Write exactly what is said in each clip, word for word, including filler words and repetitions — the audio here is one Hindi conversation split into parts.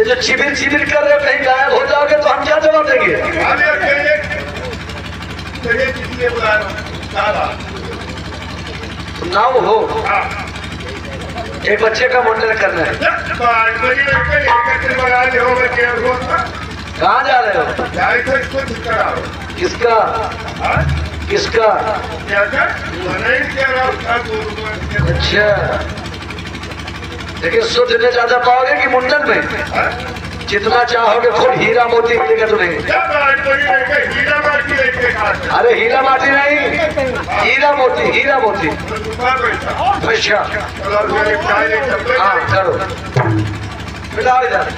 जो चिबिर चिबिर कर रहे हो कहीं गायब हो जाओगे तो हम क्या जवाब देंगे? नाव हो एक बच्चे का मुंडन करना है। कहाँ जा रहे हो? किसका किसका? अच्छा लेकिन शुद्ध ज्यादा पाओगे कि मुंडन में? जितना चाहोगे खूब हीरा मोती मिलेगा तुम्हें। अरे हीरा माटी नहीं, हीरा मोती, हीरा मोती। अच्छा हाँ करो, मिलाओ इधर।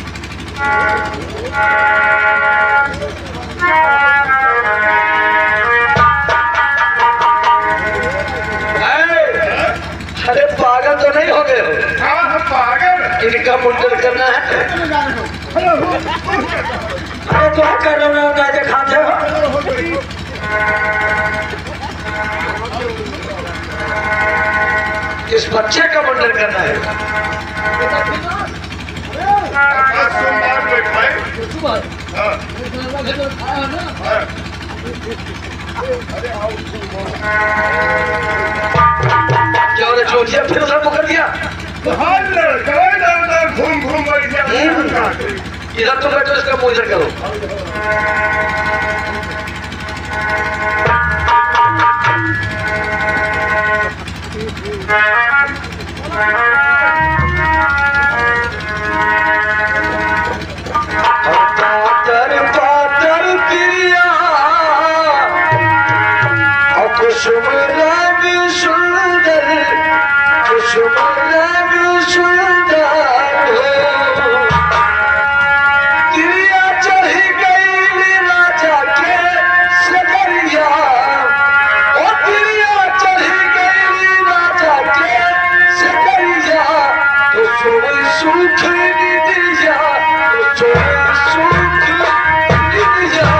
अरे पागल तो नहीं हो गए हो? हाँ पागल। इनका मुंडन करना है। अरे तो कर रहे हो गाय खाते हो। इस बच्चे का मुंडन करना है। क्या उन्हें छोड़ दिया फिर उधर पकड़ दिया? घूम घूम इधर तो बैठो, इसका मुंह इधर करो। पातर पातर प्रिया कुसुम रंग सुंदर, कुसुम रंग सुंदर हो। तिरिया चढ़ी गई राजा के सगरिया, ओ तिरिया चढ़ी गई राजा के सगरिया। तो सोई सुख निदिया, तो सोई सुख निदिया।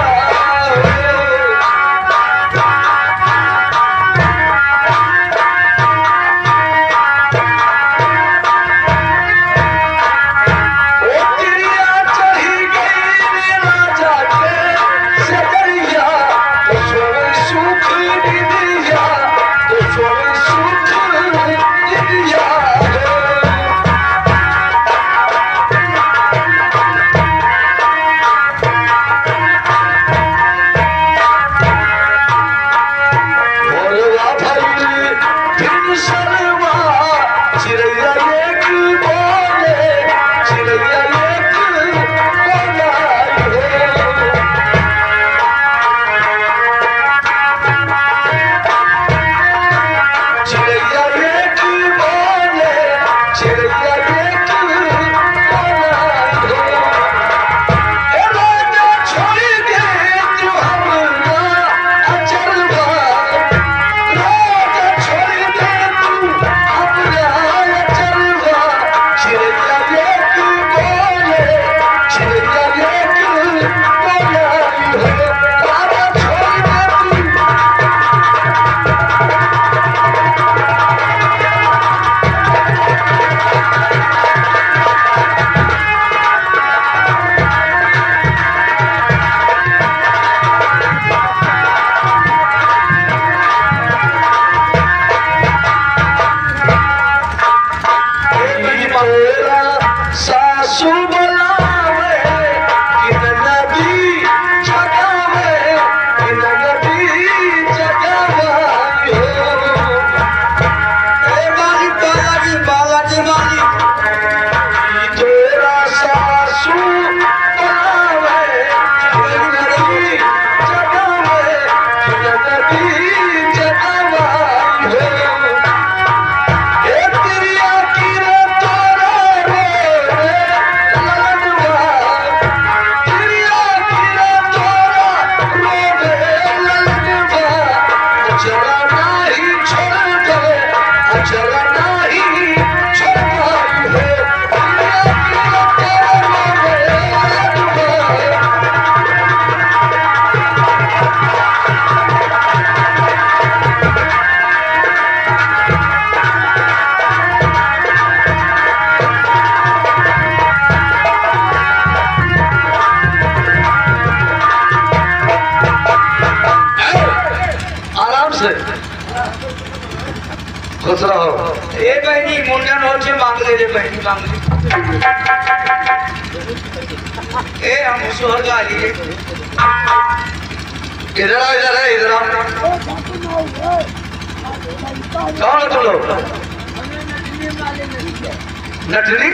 ए बहनी मुंडन हो छे मांग ले रे बहनी मांग ले ए हम सोहर गाली इधर आ इधर है इधर आ कौन तुम लोग नटरी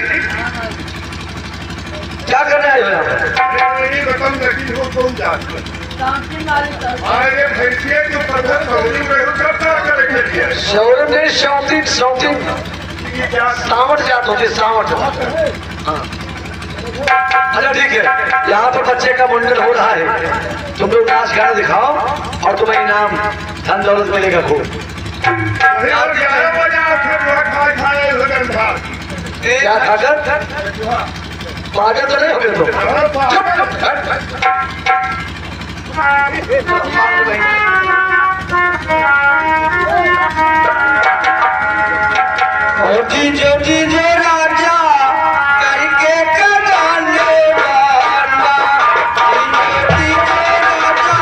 क्या करना है यहाँ शौरभ ने शौती शौती सावट जात होती सावट। हाँ अच्छा ठीक है, यहाँ पर बच्चे का मुंडन हो रहा है, तुम लोग नाच गाना दिखाओ और तुम्हें इनाम धन दौलत मिलेगा खूब। क्या खाकर पागल तो नहीं हो गए तुम? ओटी जोटी जो राजा करके कमाने वाला, ओटी जो राजा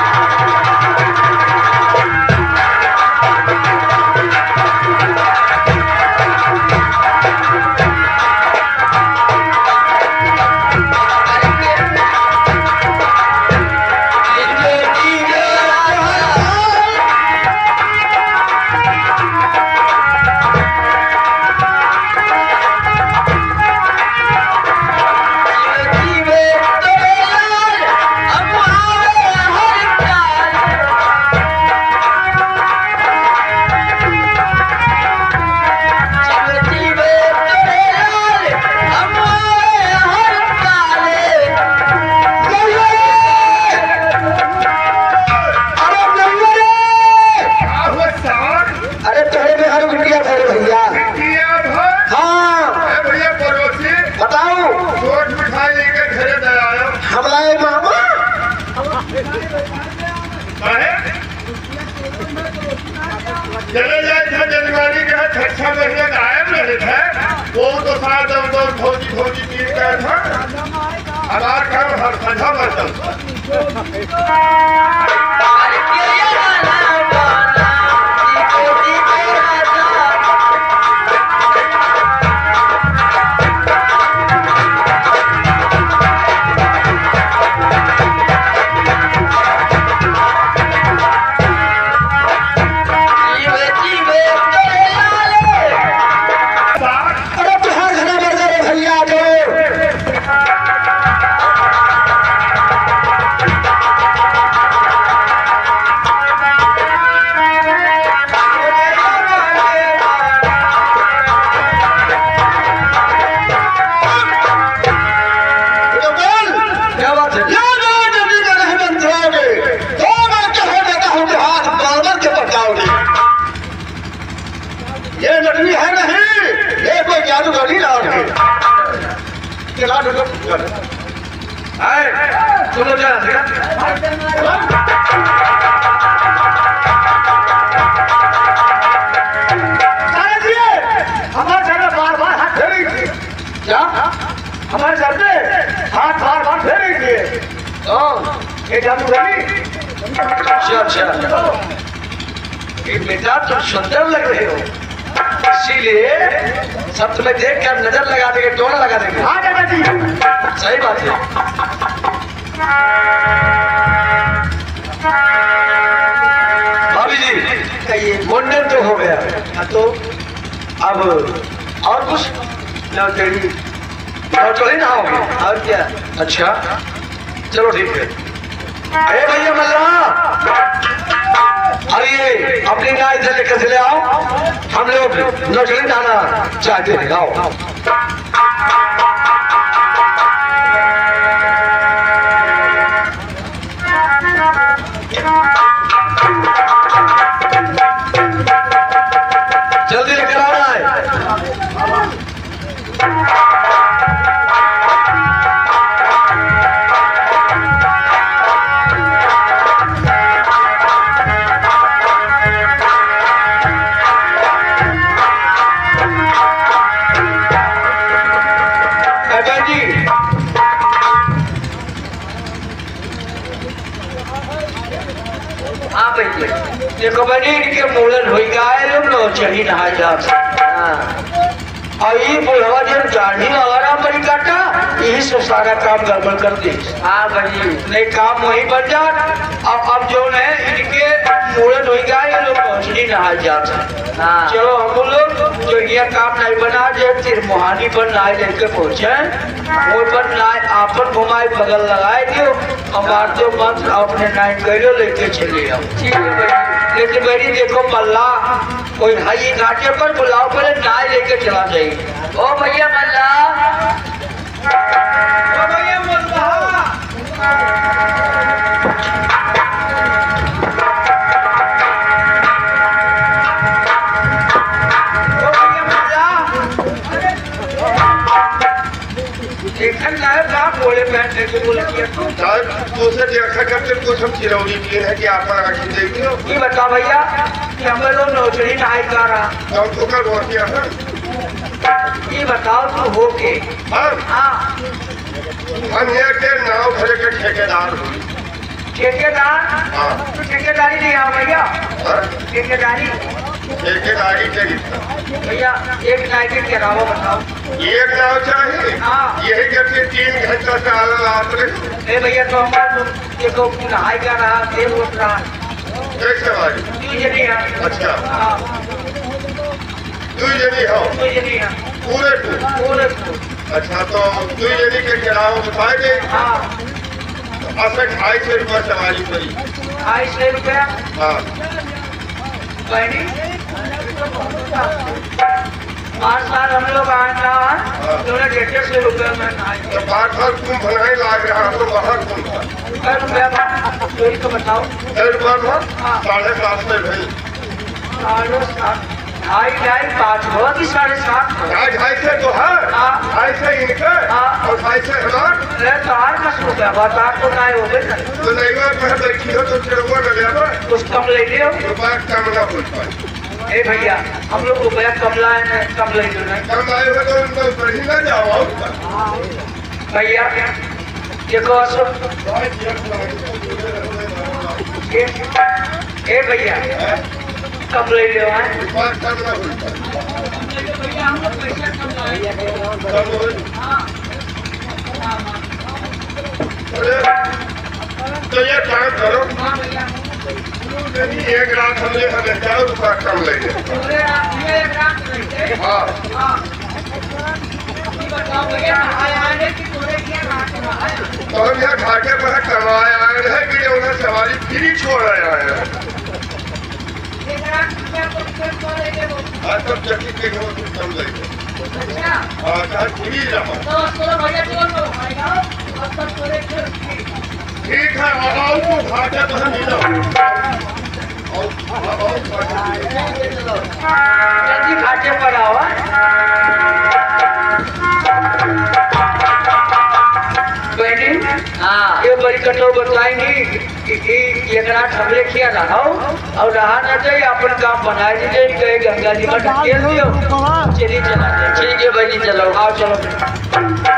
चले जाए था जनवरी के छठा महीने गायब रहे थे, वो तो साथ दम दम फौजी फौजी पीट गया था, हमार काम हर सजा बर्तन हमारे सर पे हाथ बार बार फेरे थे। ये जादूगरी। अच्छा अच्छा, बेटा तुम सुंदर लग रहे हो, इसीलिए सब तुम्हें देख कर नजर लगा देंगे, टोना लगा देंगे। हाँ दादा जी सही बात है। भाभी जी मुंडन तो हो गया, तो अब और कुछ नौकरी नौकरी ना होगी और क्या? अच्छा चलो ठीक है। अरे भैया मल्ला, अरे अपनी गाय इधर लेकर चले आओ, हम लोग नौकरी जाना चाहते हैं। आओ जल्दी लेकर आना है। देखो बनी के मूलन हो गए लोग चढ़ी नहाए जात और ये बुढ़वा जब दाढ़ी वगैरह बड़ी काटा यही से सारा काम गड़बड़ कर दी। हाँ भाई नहीं काम वही बन जात। अब अब जो है इनके मूर्त हो गया ये लोग पहुँचनी नहाए जाते हैं। हाँ। चलो हम लोग जो ये काम नहीं बना जो तिरमुहानी पर नहाए लेके पहुँचे वो पर नहाए आपन घुमाए बगल लगाए दियो हमार जो मंत्र अपने नाइन करो लेके चले आओ। ठीक है भाई लेकिन मेरी देखो मल्ला कोई हाई घाटे पर बुलाओ पहले नाय लेके चला जाइए। ओ भैया मल्ला ओ भैया मल्ला ओ भैया मल्ला देखन ना का बोले बैठ के बोले किया तू तो से देखा करते कुछ हम चिरौरी किए है कि आप आके देख लो। ये बता भैया कि हम लोग नौकरी नहीं कर रहा तो तो कर हो गया है। ये बताओ तू हो के हम हाँ हम ये के नाव भरे के ठेकेदार ठेकेदार हाँ तो ठेकेदारी नहीं आ भैया ठेकेदारी ठेकेदारी के भैया एक नाइट के अलावा बताओ एक नाव चाहिए। हाँ। यही करके तीन घंटा से आला आपने ए भैया तो हमारा देखो नहाई का रहा देव उठ रहा एक सवारी तू जनी है अच्छा हाँ तू यदि हो तू जनी है पूरे टू पूरे अच्छा तो तू यदि के किराया बताए हाँ असर ढाई सौ रुपया सवारी पड़ी ढाई सौ रुपया हाँ बहनी पाँच साल हम लोग आए ना तो डेढ़ सौ रुपये में नहाई तो बार बार कुंभ बनाए लाग रहा तो बाहर कुंभ कै रुपया चोरी तो बताओ एक बार साढ़े सात में भाई साढ़े सात ढाई ढाई पाँच हुआ कि साढ़े सात ढाई ढाई से तो है हाँ। ढाई से इनके हाँ। और ढाई से हमार अरे तो आठ दस रुपया बता तो ना हो गए तो नहीं बार मैं बैठी हो तो चिड़वा न ले कुछ कम ले लियो रुपया कम ना बोल पाए। ए भैया हम लोग रुपया कम लाए ना कम ले लो नहीं कम आए हुए तो उनको बढ़ी ना जाओ भैया देखो असो ए भैया कम ले लियो है रुपया कम ना बोल पाए। भैया हम लोग पैसा कम लाए कम हो तो ये काम करो एक रात हमने हमें चार रुपया कम लगे हाँ तो हम यहाँ घाटे पर कमाए आए रहे कि उन्हें सवारी फ्री छोड़ रहे आए हैं आज तब चक्की के घर कुछ कम लगे हाँ चाहे फ्री रहा ठीक है आओ तो घाटे पर हम जल्दी घाटे पर आओ बहनी हाँ ये बड़ी कटो बताएंगी एक रात हमले किया रहा और रहा न जाए अपन काम बनाए दीजिए गए गंगा जी में ढकेल दियो चलिए चला जाए ठीक है बहनी चलो आओ चलो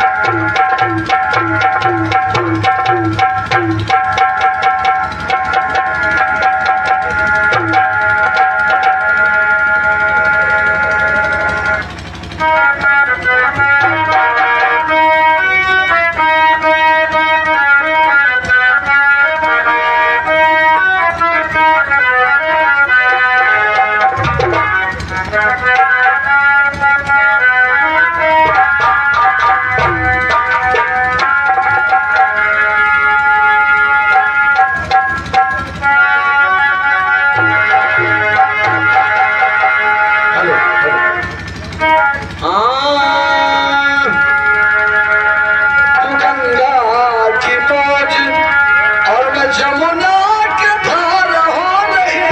जमुना के धार हो रही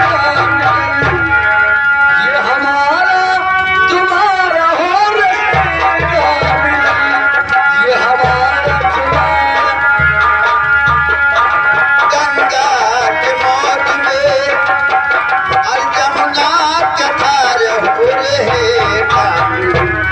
ये हमारा तुम्हारा हो रहेगा ये हमारा तुम्हारा गंगा के मौज में और जमुना के धार हो रहेगा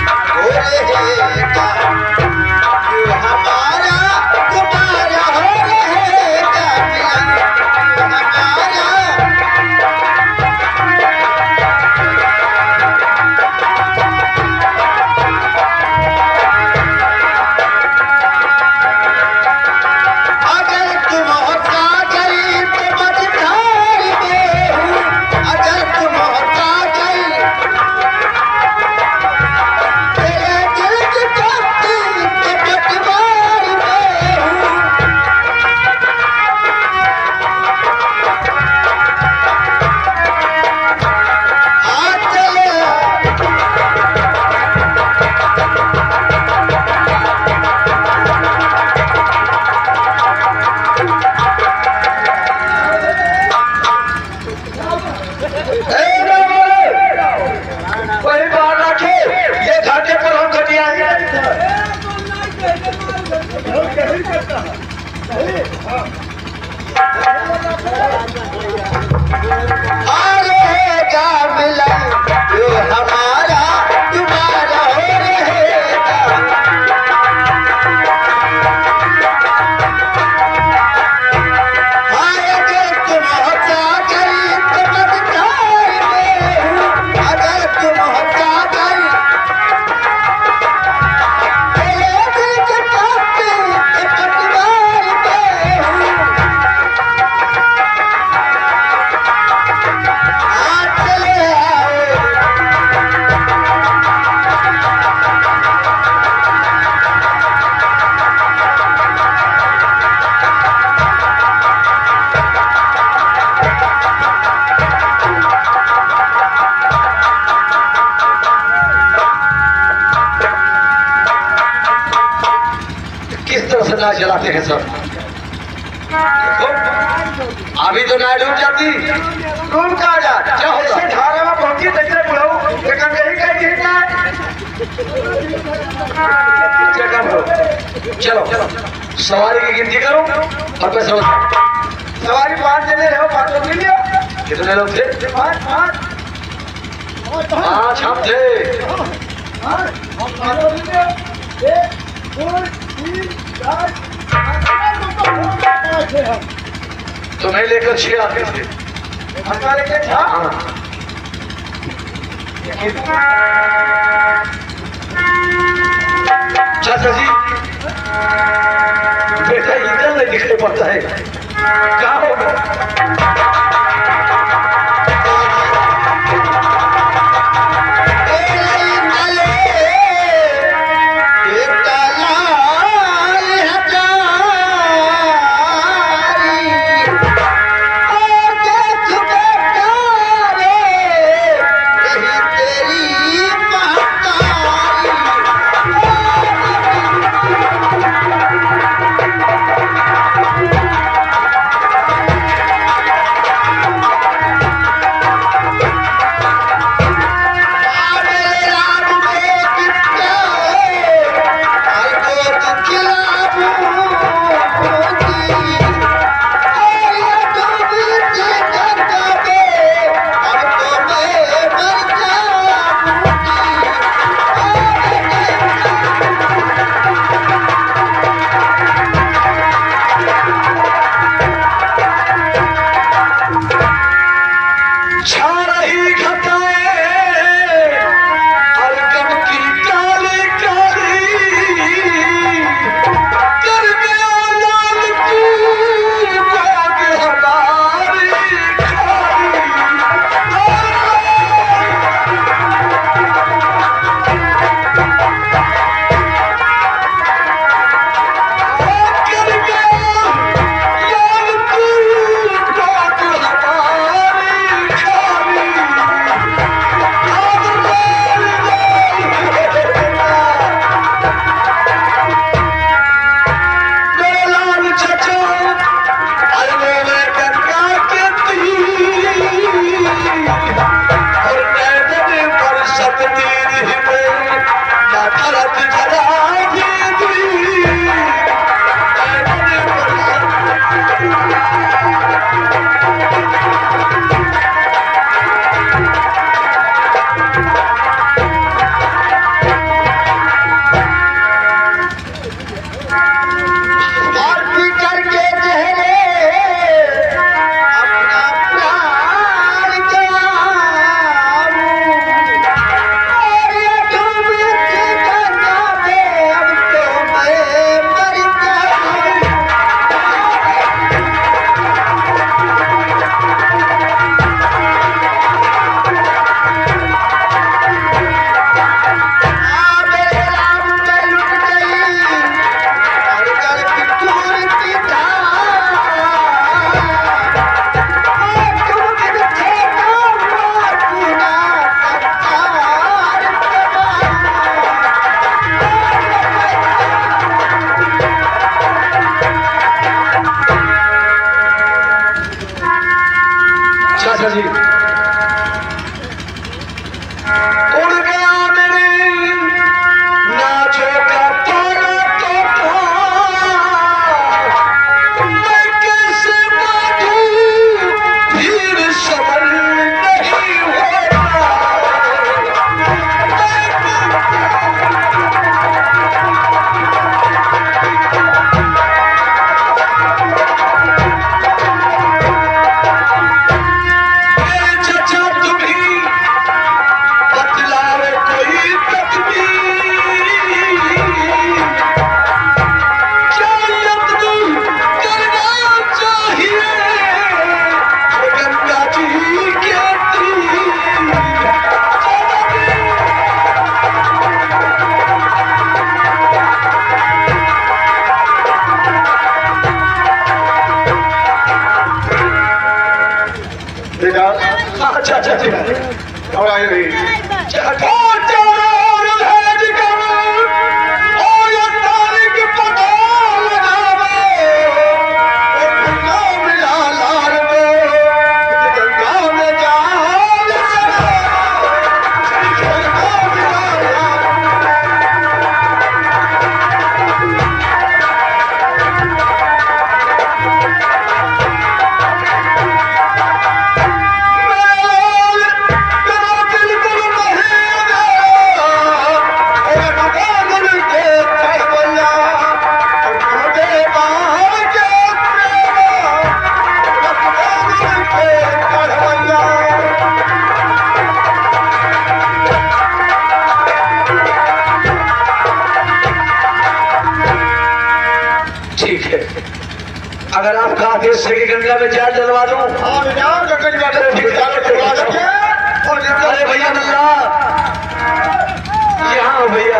चलाते हैं सर। देखो अभी तो नाइट डूब जाती रूम का जा क्या होता है धारा में पहुंची तैसे बुलाओ लेकिन यही कहीं ठीक है। चलो सवारी की गिनती करो और पैसा सवारी पांच जने रहो पांच लोग मिल लियो। कितने लोग थे? पांच पांच पांच हम थे। तुम्हें लेकर छह आते थे लेकर हाँ चाचा जी बेटा इधर नहीं दिखाई पड़ता है कहाँ होगा? अच्छा अच्छा अच्छा और आए भाई और ये तारीख पता लगा कृष्ण की गंगा में जाल डलवा दूं। अरे भैया नल्ला यहाँ हो भैया।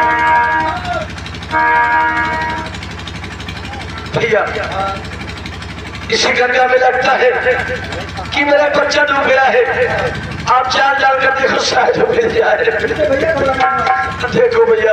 भैया इसी गंगा में लगता है कि मेरा बच्चा डूब गया है। आप जान डाल कर देखो शायद वो मिल जाए। देखो भैया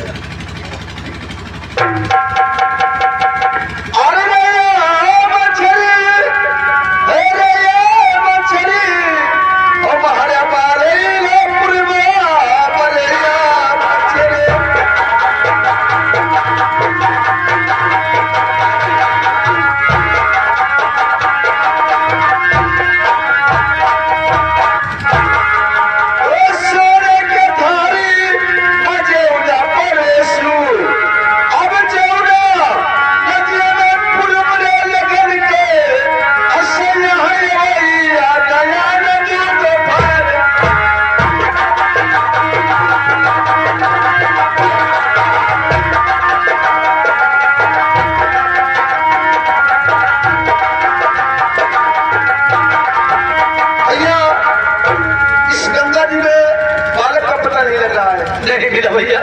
भैया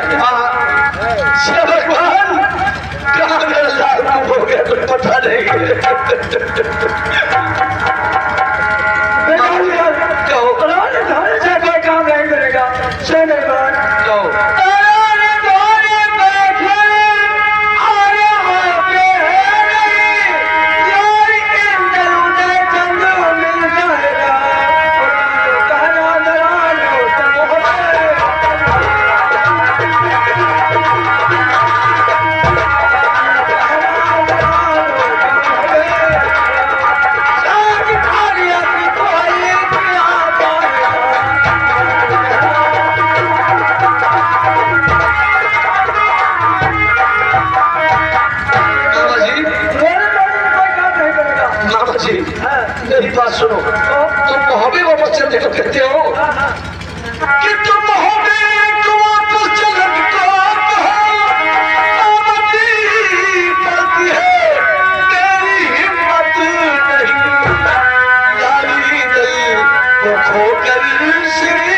भगवान कहाँ मेरा लाल हो गया कुछ पता नहीं। कहो कोई काम नहीं करेगा कहो मेरी बात सुनो। तुम मोहब्बे वापस चलने को कहते हो कि तुम मोहब्बे को वापस चलने को आमदी पड़ती है। तेरी हिम्मत नहीं लाली दिल को खोकर श्री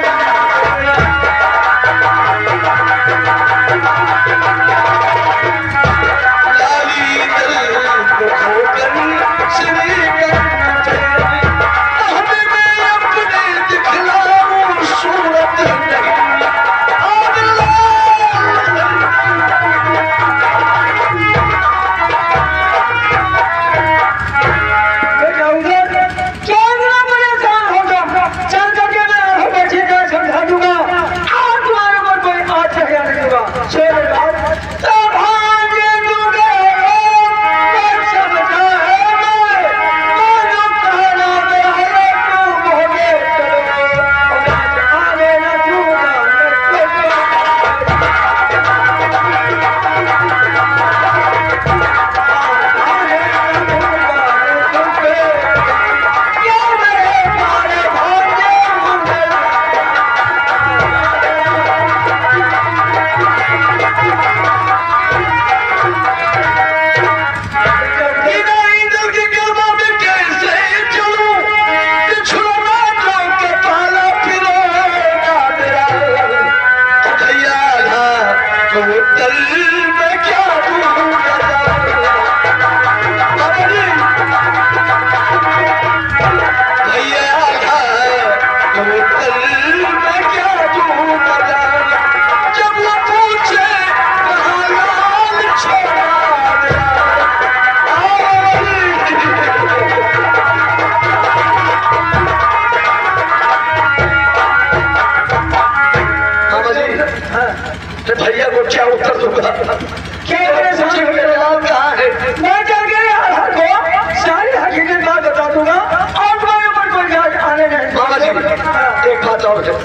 लाली दिल को खोकर श्री भैया को क्या उत्तर दूंगा? क्या कहाँ है? मैं चल के सारी हकीकत बात बता दूंगा और तुम्हारे ऊपर कोई जांच आने नहीं। मामा जी एक बात और है।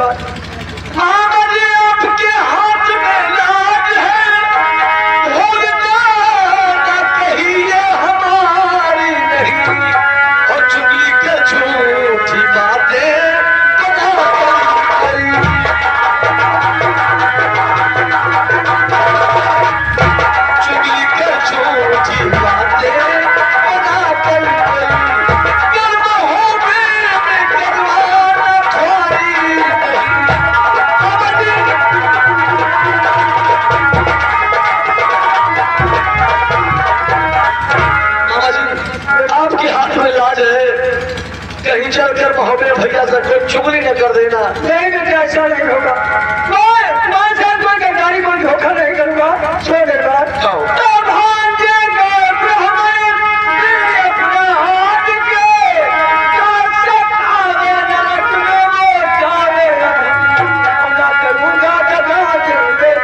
मामा जी आपके हाथ में लाज है, भोगता ना कहीं ये हमारी नहीं और चुगली के झूठी बातें चुगली के झूठी बातें बना चुगली न कर देना। नहीं बेटा ऐसा नहीं होगा। मैं पाँच साल कोई गद्दारी कोई धोखा नहीं करूँगा। छोड़ दे बात। आओ। तो भांजे को हमारे दिल अपना हाथ के काट आगे नरक में वो जावे ना करूँगा कदा दिल में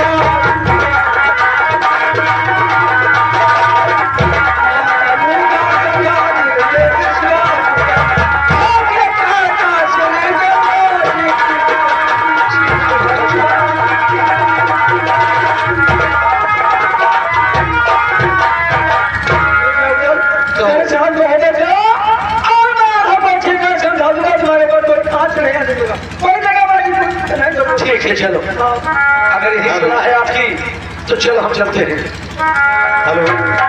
ठीक है चलो, अगर यही सुना है आपकी तो चलो हम चलते हैं। हेलो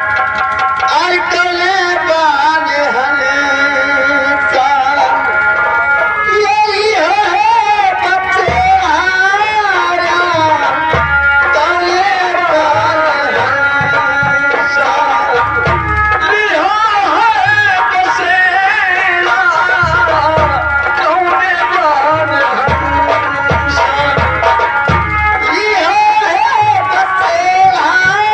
अटले बान हंसा यही है बचारा तले बान हंसा लिहा है बसेरा कौने बान हंसा यह है बसेरा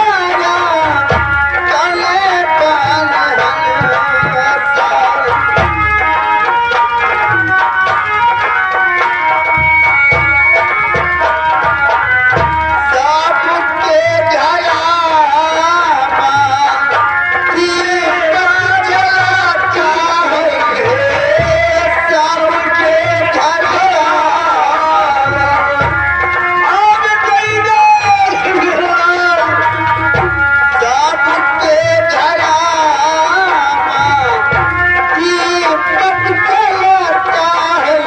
तले बान हंसा सबके झलामा दीपक जलाता है सबके झलामा अब कईदा सबके झलामा दीपक जलाता है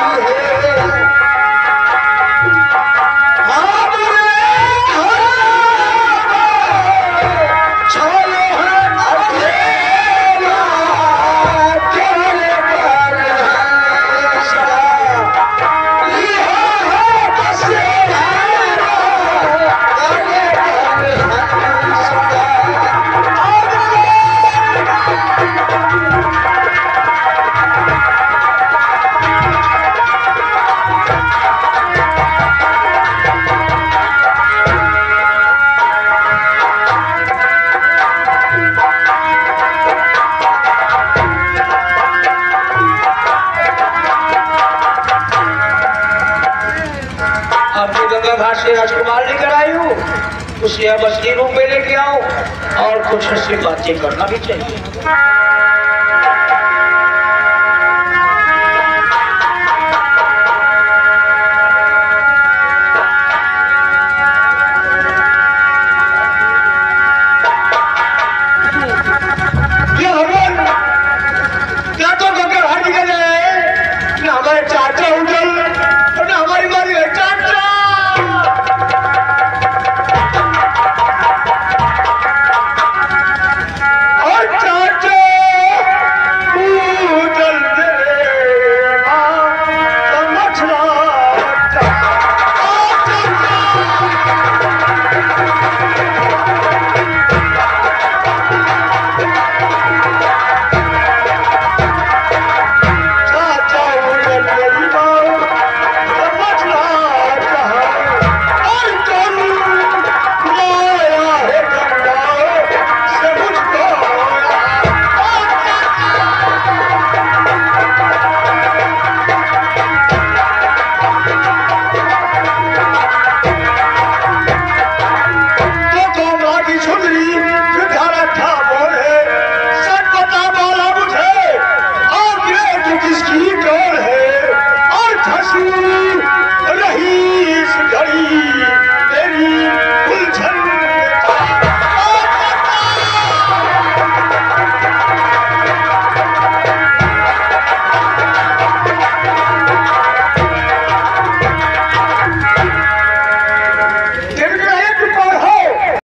आपको गंगा घाट से राजकुमार लेकर आई हूँ, उसे अब असली रूप में लेके आओ और कुछ हंसी बातें करना भी चाहिए।